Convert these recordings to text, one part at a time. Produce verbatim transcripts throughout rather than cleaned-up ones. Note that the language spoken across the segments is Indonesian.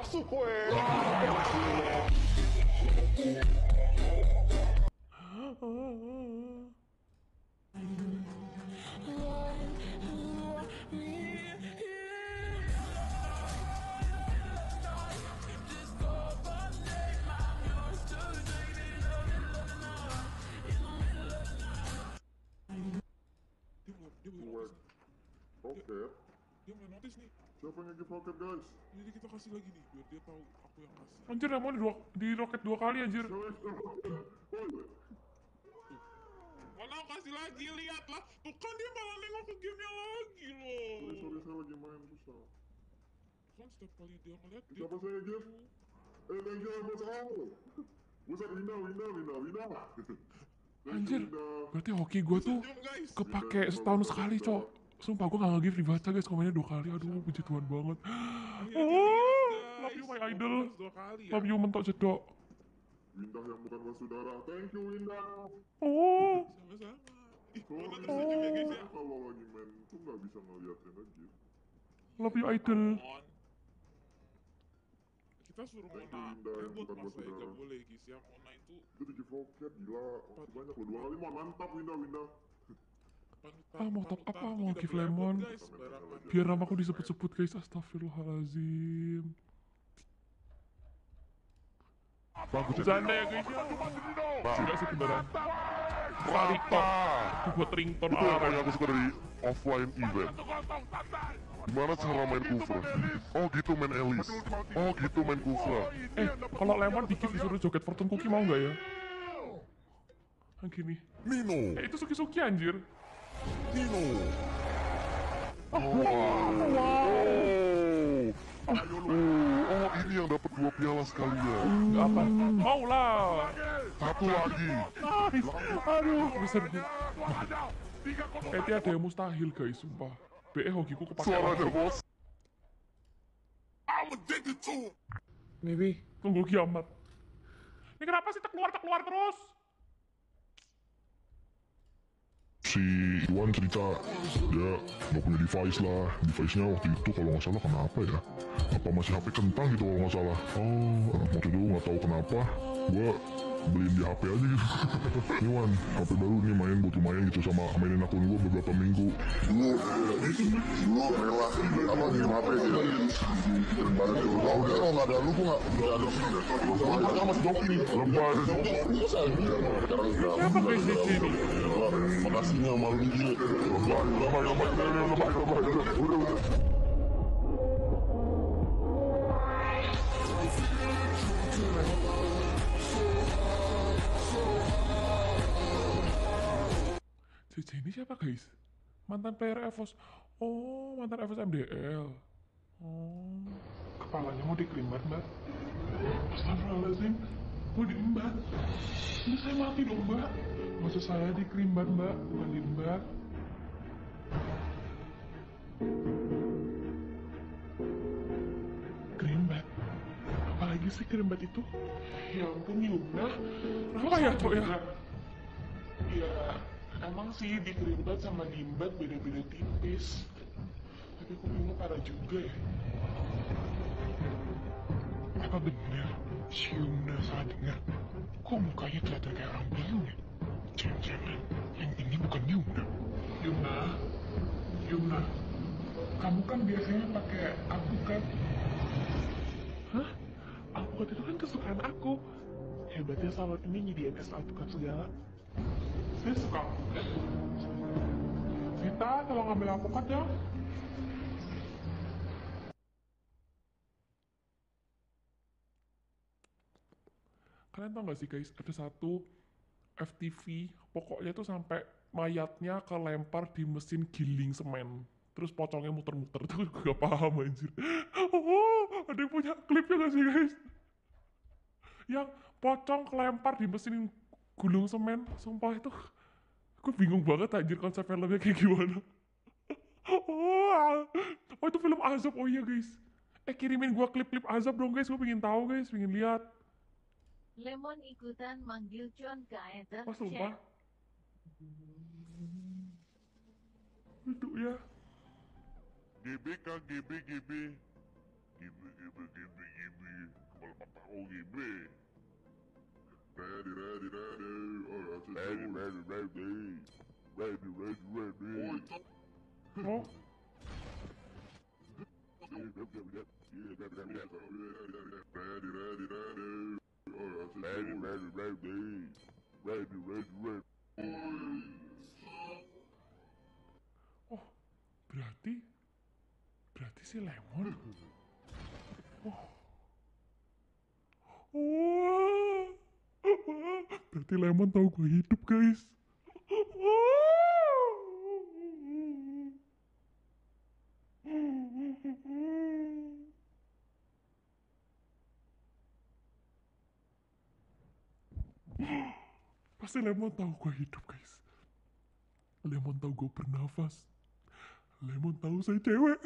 masuk kowe. Dia mau, dia mau Buat notice. roket. Dia mau notice nih. Siapa yang nge-give roket, guys? Jadi kita kasih lagi nih, biar dia tahu aku yang kasih. Anjir, Lemon di, dua, di roket dua kali anjir. Siapa yang roket? Oh, Mana kasih lagi, lihatlah. Tuh kan dia malah nengok ke gamenya lagi loh. sorry, sorry, saya lagi main susah. Kan setiap kali dia ngeliat dia Siapa saya give? Eh, thank you, bos aku. Buset, Winda, Winda, Winda, Winda. Thank Anjir, you, Winda. berarti hoki gue tuh Senyum, guys. kepake setahun sekali, cok. Sumpah gue gak nge-give dibaca guys, komennya dua kali. Aduh, puji Tuhan banget. Akhirnya Oh, dia lihat, guys. love you my Walaupun idol. harus dua kali ya. Love you mentok jedok. Winda yang bukan bersaudara. Thank you, Winda. Oh, Sama-sama. Ih, Sorry, mana tersenyum ya guys ya. aku kalau lagi main tuh nggak bisa ngeliatin aja. love you idol. On. Kita suruh Thank Mona you, Winda, yang ribut bukan mas bersaudara. nggak boleh guys ya. Mona itu Itu di give roket, gila. Masih banyak loh, dua kali mau mantap, Winda, Winda. panutan. Ah, mau top up, panutan ah, tuh mau tidak give boleh lemon. ribut, guys, sembarangan. Biar namaku disebut-sebut guys, astagfirullahalazim. Bagus Bercanda ya guys ya. Enggak sih beneran. Raritok. Itu buat ringtone Itu yang arah. paling aku suka dari offline event. Gimana cara main Kufra? Oh gitu main Elis. Oh gitu main Kufra. Eh, kalau lemon dikit disuruh joget Fortune Cookie mau nggak ya? Yang gini. Nino, Eh, itu Suki-Suki anjir. Nino. Oh, oh, ini yang dapat dua piala sekalian. Apa? Mau lah. Satu lagi. Nice. Aduh, besar gue. Kayaknya ada yang mustahil guys, sumpah. B E hokiku kepake Suaranya langsung. bos. Baby, tunggu kiamat. Ini kenapa sih tak keluar tak keluar terus? Si Iwan cerita dia nggak punya device lah, device-nya waktu itu kalau nggak salah kenapa ya, apa masih H P kentang gitu kalau nggak salah. Oh, waktu itu nggak tahu kenapa gua beliin di H P aja gitu. Ini Wan, H P baru nih, main buat lumayan gitu, sama mainin akun gua beberapa minggu. Lu, lu rela apa nih H P ya? Oh, udah kalau nggak ada lu gua nggak nggak ada. Mereka masih joki nih, lebay. Siapa guys di sini? Makasihnya malu gila. Lebay, lebay, lebay, lebay, lebay, lebay. Udah, udah. Cici ini siapa guys? Mantan player EVOS. Oh, mantan EVOS M D L. Oh, kepalanya mau dikerimbat mbak. Astagfirullahaladzim, mau diembat. Ini saya mati dong mbak. Maksud saya dikerimbat mbak, bukan diembat. Kerimbat? Apalagi sih kerimbat itu? Ya ampun Yuna. Apa ya cok ya? Ya, emang sih dikerimbat sama diembat beda-beda tipis. Tapi kok Yuna parah juga ya? Apa bener si Yuna salah dengar? Kok mukanya kelihatan kayak orang bingung ya? Jangan-jangan yang ini bukan Yuna. Yuna, Yuna, kamu kan biasanya pakai alpukat. Hah? Alpukat itu kan kesukaan aku. Hebatnya salon ini nyediain es alpukat segala. Saya suka alpukat. Vita, tolong ambil alpukat ya. Kalian tau gak sih guys, ada satu F T V, pokoknya itu sampai mayatnya kelempar di mesin giling semen. Terus pocongnya muter-muter, tuh gak paham anjir. Oh, ada yang punya klipnya gak sih guys? Yang pocong kelempar di mesin gulung semen, sumpah itu. Gue bingung banget anjir konsep filmnya kayak gimana. Oh, oh itu film azab, oh iya guys. Eh kirimin gua klip-klip azab dong guys, gue pengen tahu guys, pengen lihat. Lemon ikutan manggil John ke Ether Oh sumpah. Chat. Itu ya. G B kah, G B, G B. Gibi, gibi, gibi, gibi. Kepala papa kau gibi. Ready, ready, ready. Oh, ready, ready, ready. Ready, ready, ready. Oh, itu. Oh, Ready, ready, ready. Oh, ready, ready, ready. Ready, ready, ready. oh, berarti, berarti si Lemon. Oh, oh, berarti Lemon tahu gue hidup, guys. Pasti Lemon tahu gue hidup, guys. Lemon tahu gue bernafas. Lemon tahu saya cewek.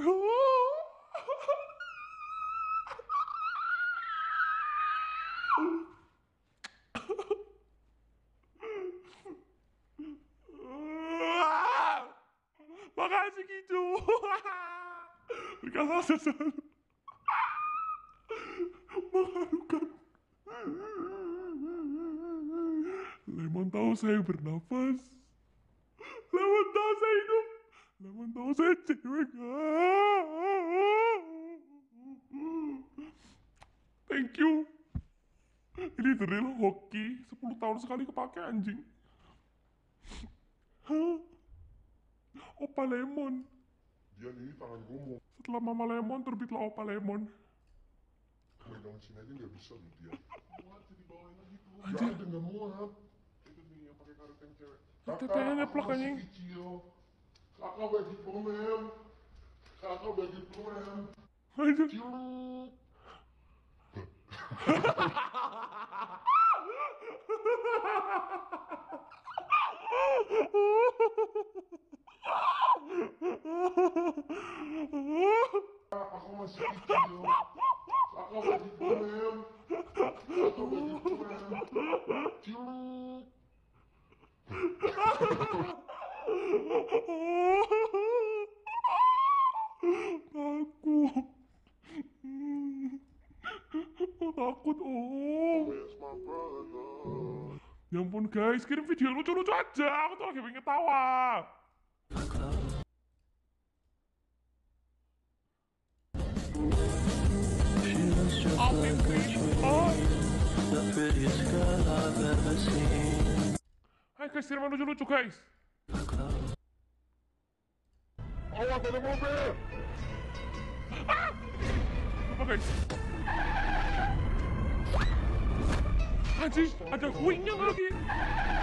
Makasih Kicu. Berkata selalu mengharukan. Lemon tahu saya bernafas. Lemon tahu saya hidup. Lemon tahu saya cewek. Thank you. Ini the real hoki. sepuluh tahun sekali kepake anjing. Hah? Opa Lemon. Dia nih tangan gue mau Setelah Mama Lemon terbitlah Opa Lemon. megang sini aja nggak bisa loh dia. Muat jadi bawain lagi tuh. Anjir. Nggak ada nggak muat. Itu nih yang pakai karet yang cewek. Tetenya nyeplak, aku masih anjing. kecil. Kakak bagi permen. Kakak bagi permen. Anjir. Ciluk. Aku masih kecil. Kakak bagi permen. Kakak bagi permen. Ciluk. Takut. Takut om. Where's my brother? Ya ampun guys, kirim video lucu-lucu aja. Aku tuh lagi pengen ketawa. Oh. The prettiest girl I've ever seen. Hai guys, kirim lucu-lucu guys. Awas ada mobil. Apa guys? Anjing, ada wingnya lagi.